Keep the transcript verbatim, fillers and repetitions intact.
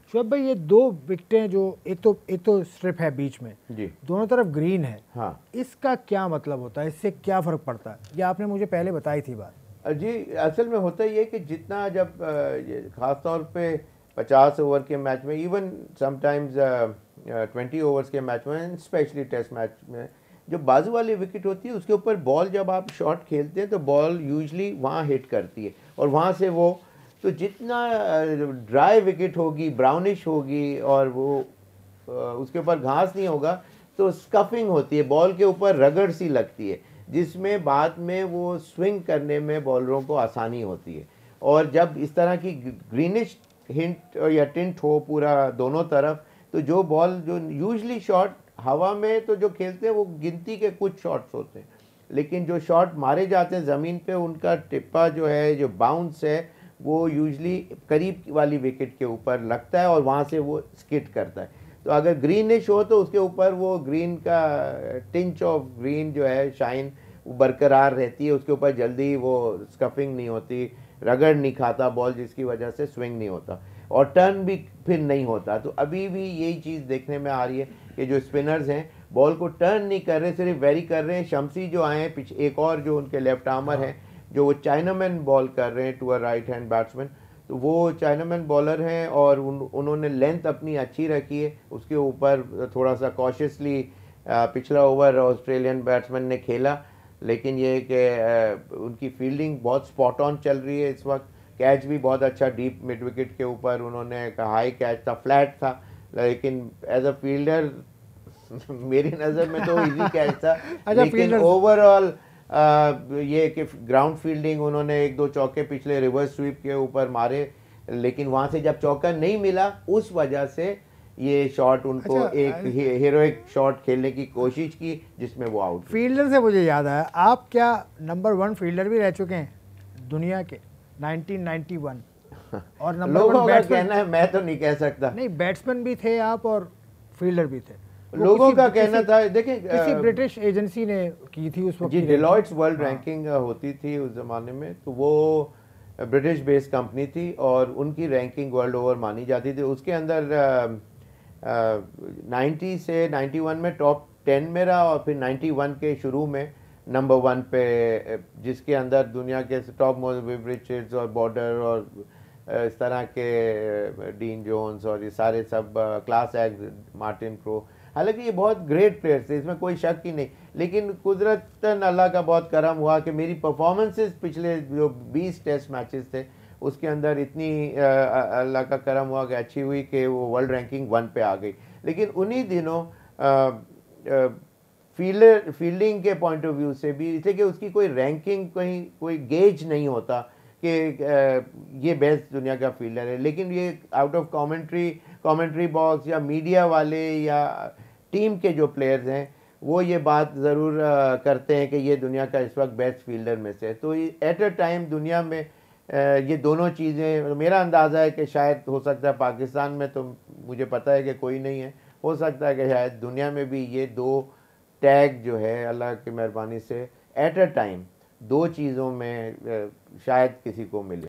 शोएब भाई, ये दो विकेटें जो एक तो एक तो स्ट्रिप है बीच में जी, दोनों तरफ ग्रीन है, हाँ इसका क्या मतलब होता है, इससे क्या फ़र्क पड़ता है? ये आपने मुझे पहले बताई थी बात। जी, असल में होता ये कि जितना जब अ, ये ख़ास तौर पे पचास ओवर के मैच में, इवन समटाइम्स ट्वेंटी ओवर्स के मैच में, स्पेशली टेस्ट मैच में, जो बाजू वाली विकेट होती है उसके ऊपर बॉल जब आप शॉट खेलते हैं तो बॉल यूजली वहाँ हिट करती है और वहाँ से वो, तो जितना ड्राई विकेट होगी, ब्राउनिश होगी और वो अ, उसके ऊपर घास नहीं होगा, तो स्कफिंग होती है, बॉल के ऊपर रगड़ सी लगती है, जिसमें बाद में वो स्विंग करने में बॉलरों को आसानी होती है। और जब इस तरह की ग्रीनिश हिंट या टिंट हो पूरा दोनों तरफ, तो जो बॉल जो यूजली शॉट हवा में तो जो खेलते हैं वो गिनती के कुछ शॉट्स होते हैं, लेकिन जो शॉट मारे जाते हैं ज़मीन पे उनका टिप्पा जो है, जो बाउंस है, वो यूजली करीब वाली विकेट के ऊपर लगता है और वहाँ से वो स्किट करता है। तो अगर ग्रीनिश हो तो उसके ऊपर वो ग्रीन का टिंच ऑफ ग्रीन जो है, शाइन, वो बरकरार रहती है, उसके ऊपर जल्दी वो स्कफिंग नहीं होती, रगड़ नहीं खाता बॉल, जिसकी वजह से स्विंग नहीं होता और टर्न भी फिर नहीं होता। तो अभी भी यही चीज़ देखने में आ रही है कि जो स्पिनर्स हैं बॉल को टर्न नहीं कर रहे, सिर्फ वेरी कर रहे हैं। शमसी जो आए हैं पीछे, एक और जो उनके लेफ्ट आर्मर हैं, जो वो चाइनामैन बॉल कर रहे हैं to a right hand batsman, तो वो चाइनामैन बॉलर हैं और उन, उन्होंने लेंथ अपनी अच्छी रखी है, उसके ऊपर थोड़ा सा कॉशियसली पिछला ओवर ऑस्ट्रेलियन बैट्समैन ने खेला, लेकिन ये कि उनकी फील्डिंग बहुत स्पॉट ऑन चल रही है इस वक्त। कैच भी बहुत अच्छा डीप मिड विकेट के ऊपर उन्होंने, हाई कैच था, फ्लैट था, लेकिन एज अ फील्डर मेरी नज़र में तो इजी कैच था। अच्छा, लेकिन फील्डर ओवरऑल ये कि ग्राउंड फील्डिंग, उन्होंने एक दो चौके पिछले रिवर्स स्वीप के ऊपर मारे, लेकिन वहाँ से जब चौका नहीं मिला उस वजह से ये शॉट उनको अच्छा, एक हीरोइक शॉट खेलने की कोशिश की जिसमें वो आउट। फील्डर से मुझे याद आया, आप क्या नंबर वन फील्डर भी रह चुके हैं दुनिया के नाइनटीन नाइंटी वन, और नंबर वन लोगों का बैट्समैन। कहना है, मैं तो नहीं कह सकता। नहीं, बैट्समैन भी थे आप और फील्डर भी थे। वो लोगों किसी का कहना किसी था, देखिए किसी ब्रिटिश एजेंसी ने की थी उस वक्त जी, की डिलॉयट्स वर्ल्ड हाँ। रैंकिंग होती थी उस ज़माने में, तो वो ब्रिटिश बेस्ड कंपनी थी और उनकी रैंकिंग वर्ल्ड ओवर मानी जाती थी। उसके अंदर नाइन्टी से नाइन्टी वन में टॉप टेन में रहा और फिर नाइन्टी वन के शुरू में नंबर वन पे, जिसके अंदर दुनिया के टॉप मोस्ट रिचर्ड्स और बॉर्डर और इस तरह के डीन जोन्स और ये सारे सब, क्लास एक्ट, मार्टिन क्रो, हालांकि ये बहुत ग्रेट प्लेयर्स थे, इसमें कोई शक ही नहीं, लेकिन कुदरतन अल्लाह का बहुत करम हुआ कि मेरी परफॉर्मेंसेस पिछले जो बीस टेस्ट मैचेस थे उसके अंदर इतनी अल्लाह का करम हुआ कि अच्छी हुई कि वो वर्ल्ड रैंकिंग वन पे आ गई। लेकिन उन्हीं दिनों फील्डर फील्डिंग के पॉइंट ऑफ व्यू से भी, इसलिए कि उसकी कोई रैंकिंग, कहीं कोई गेज नहीं होता कि ये बेस्ट दुनिया का फील्डर है, लेकिन ये out of commentary commentary box या मीडिया वाले या टीम के जो प्लेयर्स हैं वो ये बात ज़रूर करते हैं कि ये दुनिया का इस वक्त बेस्ट फील्डर में से। तो एट अ टाइम दुनिया में ये दोनों चीज़ें, मेरा अंदाज़ा है कि शायद हो सकता है पाकिस्तान में, तो मुझे पता है कि कोई नहीं है, हो सकता है कि शायद दुनिया में भी ये दो टैग जो है अल्लाह की मेहरबानी से एट अ टाइम दो चीज़ों में शायद किसी को मिले।